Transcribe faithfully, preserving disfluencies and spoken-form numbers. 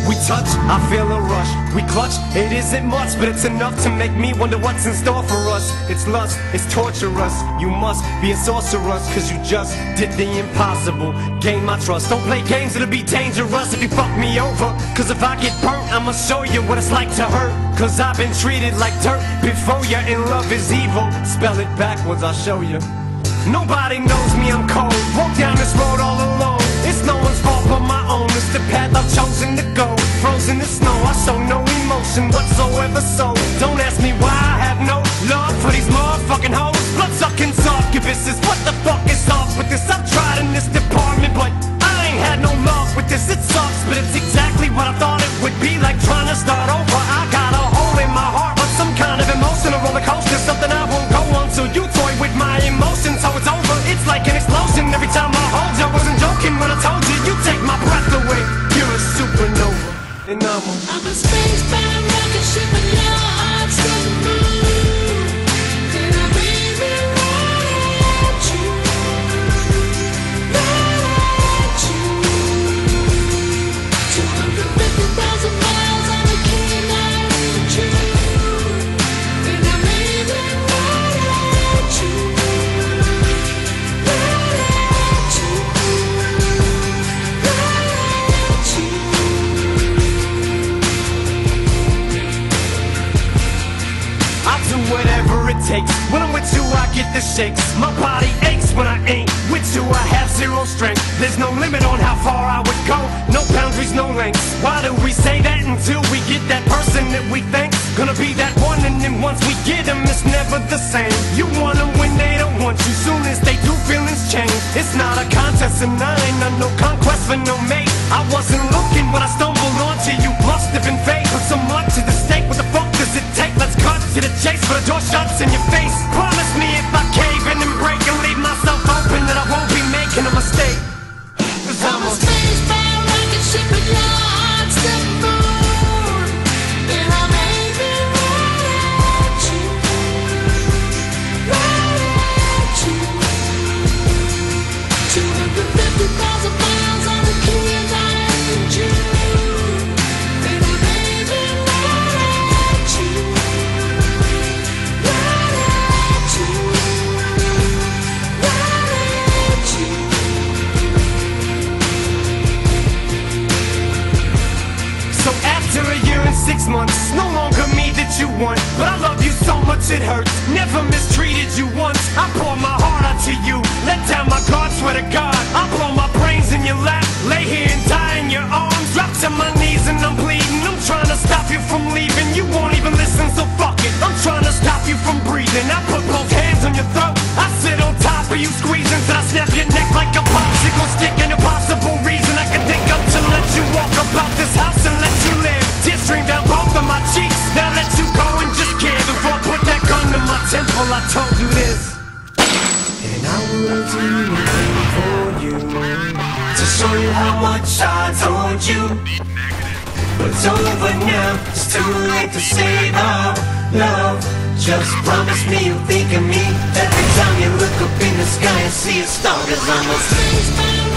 We touch, I feel a rush. We clutch, it isn't much, but it's enough to make me wonder what's in store for us. It's lust, it's torturous. You must be a sorceress, cause you just did the impossible. Gain my trust. Don't play games, it'll be dangerous if you fuck me over. Cause if I get burnt, I'ma show you what it's like to hurt. Cause I've been treated like dirt before you, and love is evil. Spell it backwards, I'll show you. Nobody knows me, I'm cold. Walk down this road all alone. It's no one's fault but my own. It's the path I've chosen to go. Frozen in snow, I show no emotion whatsoever. So don't ask me why I have no love for these motherfucking hoes. Blood-sucking succubuses. What the fuck is off with this? I've tried in this department, but I ain't had no luck with this. It sucks, but it's exactly what I thought it would be. Like trying to start over. I got a hole in my heart, but some kind of emotional roller coaster. Something I won't go on till you toy with my emotions. So it's over, it's like an explosion every time I hold you. I wasn't joking when I told you, you take my breath away. You're a supernova, and I'm a I'm a spacebound rocket ship and your heart's the moon. And I'm aiming right at you, right at you. two hundred fifty thousand miles on the King Island June. And I'm aiming right at you, right at you, right at you. I'll do whatever it takes. When I'm with you, I get the shakes. My body aches when I ain't with you. I have zero strength. There's no limit on how far I would go. No boundaries, no lengths. Why do we say that until we get that person that we think's gonna be that one? And then once we get them, it's never the same. You want them when they don't want you. Soon as they do, feelings change. It's not a contest, and I ain't on no conquest for no mate. I wasn't looking when I stumbled onto you. Must have been fate. Put so much to the stake. What the fuck does it take? Let's cut to the chase, but the door shuts in your face. Promise me if I cave in and break and leave myself open, that I won't be making a mistake. Cause I'm I'm a a spacebound rocket ship and your heart's the moon. And I'm aiming right at you, right at you. two hundred fifty thousand miles on the King Island June. And I'm aiming right at you, right at you, right at you. So after a year and six months, it's no longer me that you want. But I love you so much it hurts. Never mistreated you once. I pour my heart out to you. Let down my guard, swear to God. I blow my brains in your lap. Lay here and die in your arms. Drop to my knees and I'm bleeding. I'm trying to stop you from leaving. You won't even listen, so fuck it. I'm trying to stop you from breathing. I put both hands on your throat. I sit on top of you squeezing. Till I snap your neck like a popsicle stick. An impossible reason I can think of to let you walk about this house and let you live. Tears stream down both of my cheeks. Now let you go and just give. Before I put that gun to my temple, I told you this. And I will do anything for you, to show you how much I told you. But it's over now, it's too late to save our love. Just promise me you'll think of me every time you look up in the sky and see a star. Cause I'm a Spacebound